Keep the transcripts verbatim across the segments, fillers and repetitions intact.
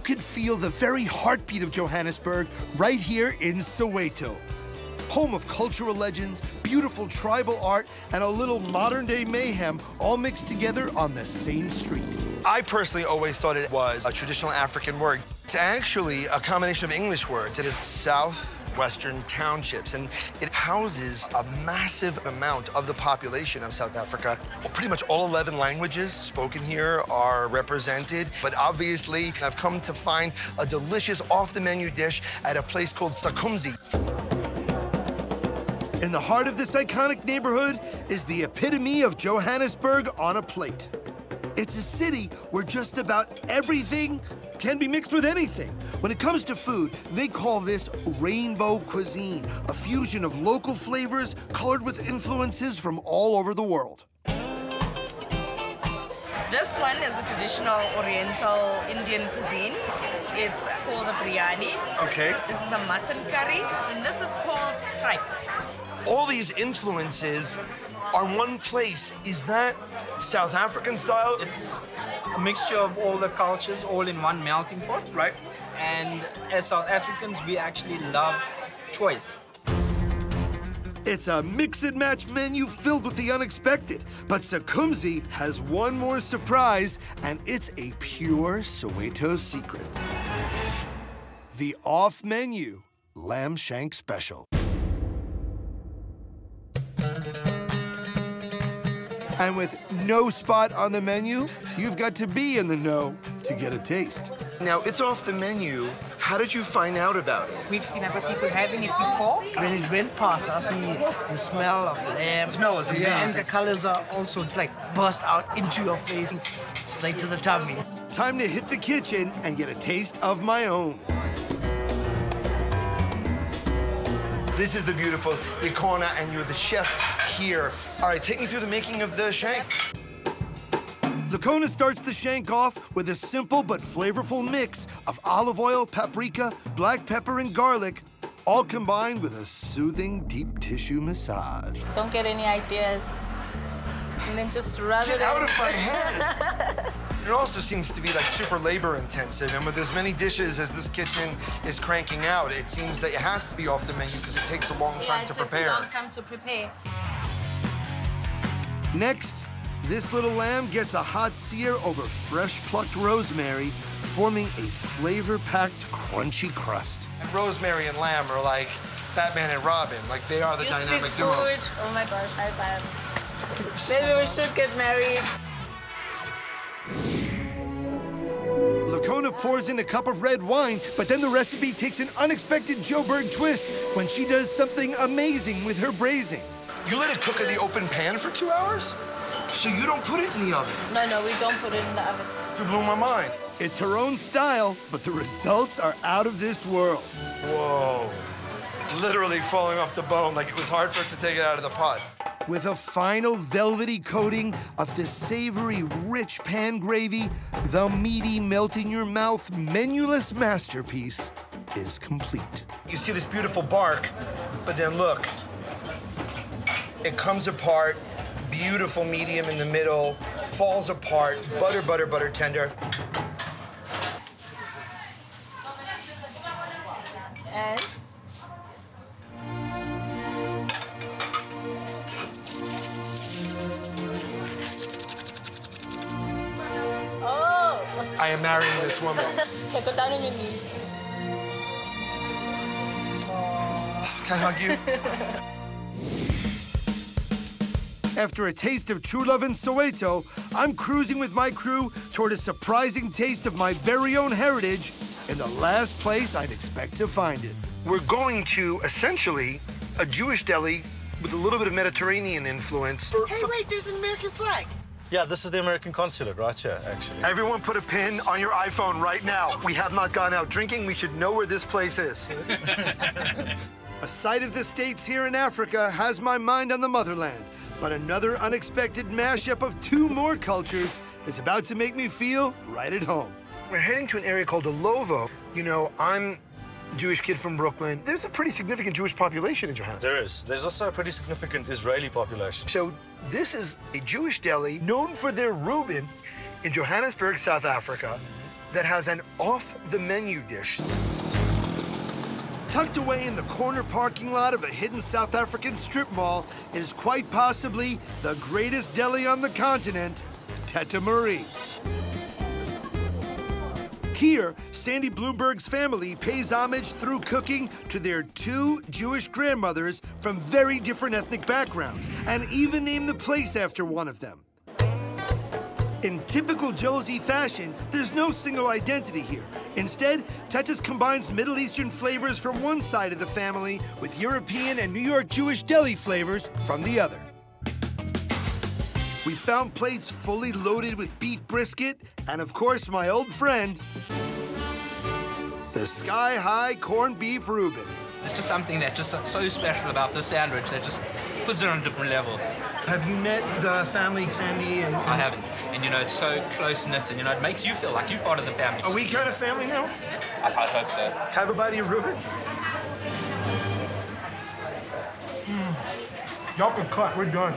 can feel the very heartbeat of Johannesburg right here in Soweto. Home of cultural legends, beautiful tribal art, and a little modern-day mayhem all mixed together on the same street. I personally always thought it was a traditional African word. It's actually a combination of English words. It is Southwestern Townships, and it houses a massive amount of the population of South Africa. Pretty much all eleven languages spoken here are represented, but obviously I've come to find a delicious off-the-menu dish at a place called Sakumzi. In the heart of this iconic neighborhood is the epitome of Johannesburg on a plate. It's a city where just about everything can be mixed with anything. When it comes to food, they call this rainbow cuisine, a fusion of local flavors colored with influences from all over the world. This one is the traditional Oriental Indian cuisine. It's called a biryani. Okay. This is a mutton curry, and this is called tripe. All these influences are one place. Is that South African style? It's a mixture of all the cultures, all in one melting pot. Right. And as South Africans, we actually love choice. It's a mix-and-match menu filled with the unexpected. But Sakumzi has one more surprise, and it's a pure Soweto secret. The off-menu lamb shank special. And with no spot on the menu, you've got to be in the know to get a taste. Now, it's off the menu. How did you find out about it? We've seen other people having it before. When it went past us, the, the smell of lamb. The smell is amazing. Yeah, and the colors are also like burst out into your face, straight to the tummy. Time to hit the kitchen and get a taste of my own. This is the beautiful Ikona, and you're the chef here. All right, take me through the making of the shank. Ikona starts the shank off with a simple but flavorful mix of olive oil, paprika, black pepper, and garlic, all combined with a soothing deep tissue massage. Don't get any ideas, and then just rub Get it out in. of my head. It also seems to be like super labor intensive, and with as many dishes as this kitchen is cranking out, it seems that it has to be off the menu because it takes a long time yeah, to it takes prepare. a long time to prepare. Next, this little lamb gets a hot sear over fresh plucked rosemary, forming a flavor-packed, crunchy crust. And rosemary and lamb are like Batman and Robin, like they are the You dynamic speak duo. food. Oh my gosh, high five. Maybe we should get married. Ikona pours in a cup of red wine, but then the recipe takes an unexpected Joburg twist when she does something amazing with her braising. You let it cook in the open pan for two hours? So you don't put it in the oven? No, no, we don't put it in the oven. You blew my mind. It's her own style, but the results are out of this world. Whoa. Literally falling off the bone, like it was hard for it to take it out of the pot. With a final velvety coating of the savory, rich pan gravy, the meaty, melt-in-your-mouth, menuless masterpiece is complete. You see this beautiful bark, but then look, it comes apart, beautiful medium in the middle, falls apart, butter, butter, butter tender. And oh, I am marrying this woman. okay, go down on your knees. Can I hug you? After a taste of true love in Soweto, I'm cruising with my crew toward a surprising taste of my very own heritage in the last place I'd expect to find it. We're going to, essentially, a Jewish deli with a little bit of Mediterranean influence. Hey, wait, there's an American flag. Yeah, this is the American consulate right here, actually. Everyone put a pin on your iPhone right now. We have not gone out drinking. We should know where this place is. A sight of the States here in Africa has my mind on the motherland, but another unexpected mashup of two more cultures is about to make me feel right at home. We're heading to an area called Alovo. You know, I'm a Jewish kid from Brooklyn. There's a pretty significant Jewish population in Johannesburg. There is. There's also a pretty significant Israeli population. So this is a Jewish deli known for their Reuben in Johannesburg, South Africa. that has an off-the-menu dish. Tucked away in the corner parking lot of a hidden South African strip mall is quite possibly the greatest deli on the continent, Teta Marie. Here, Sandy Bloomberg's family pays homage through cooking to their two Jewish grandmothers from very different ethnic backgrounds, and even named the place after one of them. In typical Josie fashion, there's no single identity here. Instead, Teta's combines Middle Eastern flavors from one side of the family with European and New York Jewish deli flavors from the other. We found plates fully loaded with beef brisket, and of course, my old friend, the sky-high corned beef Reuben. There's just something that's just so special about this sandwich that just puts it on a different level. Have you met the family, Sandy? And, and... I haven't. And, you know, it's so close-knit, and, you know, it makes you feel like you're part of the family. Are we kind of family now? I, I hope so. Can I have a bite of your Reuben? Mm. Y'all can cut. We're done.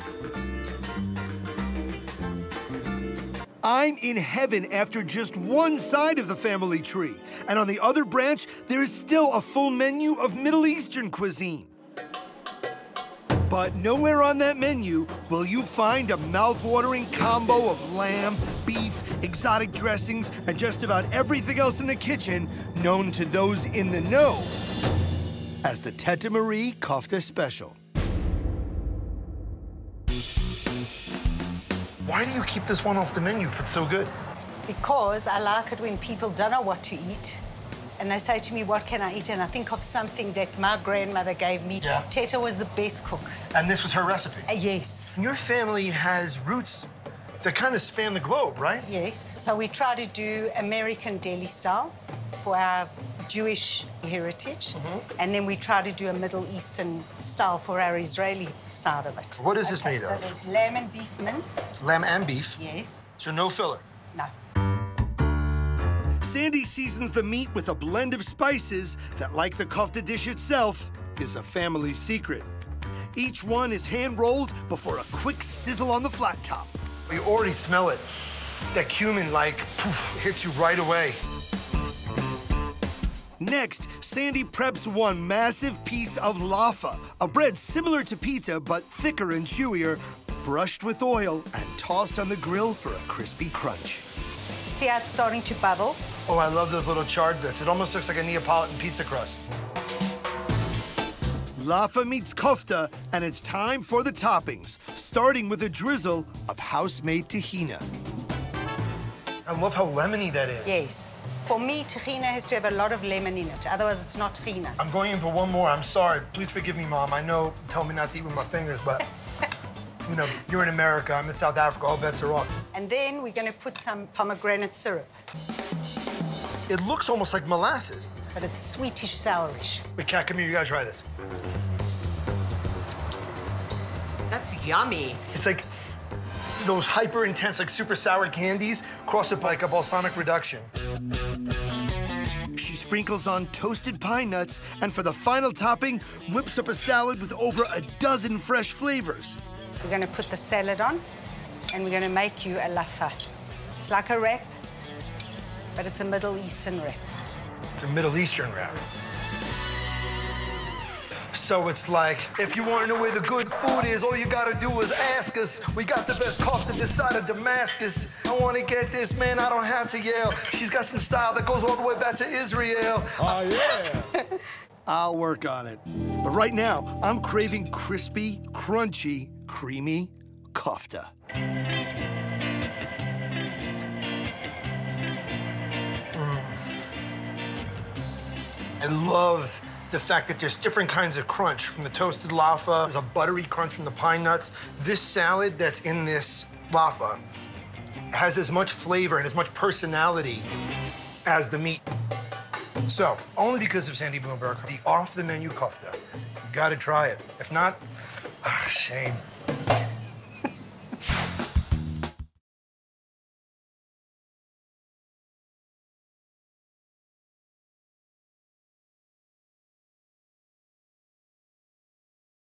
I'm in heaven after just one side of the family tree. And on the other branch, there is still a full menu of Middle Eastern cuisine. But nowhere on that menu will you find a mouth-watering combo of lamb, beef, exotic dressings, and just about everything else in the kitchen known to those in the know as the Teta Marie Kofta Special. Why do you keep this one off the menu if it's so good? Because I like it when people don't know what to eat. And they say to me, what can I eat? And I think of something that my grandmother gave me. Yeah. Teta was the best cook. And this was her recipe? Uh, yes. Your family has roots that kind of span the globe, right? Yes. So we try to do American Deli style for our Jewish heritage. Mm-hmm. And then we try to do a Middle Eastern style for our Israeli side of it. What is this okay, made so of? There's lamb and beef mince. Lamb and beef? Yes. So no filler? No. Sandy seasons the meat with a blend of spices that, like the kofta dish itself, is a family secret. Each one is hand-rolled before a quick sizzle on the flat top. You already smell it. That cumin, like, poof, hits you right away. Next, Sandy preps one massive piece of laffa, a bread similar to pita but thicker and chewier, brushed with oil and tossed on the grill for a crispy crunch. See how it's starting to bubble? Oh, I love those little charred bits. It almost looks like a Neapolitan pizza crust. Laffa meets kofta, and it's time for the toppings, starting with a drizzle of house-made tahina. I love how lemony that is. Yes. For me, tahina has to have a lot of lemon in it. Otherwise, it's not tahina. I'm going in for one more. I'm sorry. Please forgive me, Mom. I know, tell me not to eat with my fingers, but, you know, you're in America. I'm in South Africa. All bets are off. And then we're going to put some pomegranate syrup. It looks almost like molasses. But it's sweetish, sourish. Wait, Kat, come here. You gotta try this. That's yummy. It's like those hyper-intense, like super sour candies, cross it by like a balsamic reduction. She sprinkles on toasted pine nuts, and for the final topping, whips up a salad with over a dozen fresh flavors. We're going to put the salad on, and we're going to make you a laffa. It's like a wrap, but it's a Middle Eastern wrap. It's a Middle Eastern wrap. So it's like, if you want to know where the good food is, all you gotta do is ask us. We got the best kofta this side of Damascus. I want to get this, man, I don't have to yell. She's got some style that goes all the way back to Israel. Oh, yeah. I'll work on it. But right now, I'm craving crispy, crunchy, creamy kofta. Mm. I love the fact that there's different kinds of crunch from the toasted laffa. There's a buttery crunch from the pine nuts. This salad that's in this laffa has as much flavor and as much personality as the meat. So, only because of Sandy Bloomberg, the off-the-menu kofta. You gotta try it. If not, ah, shame.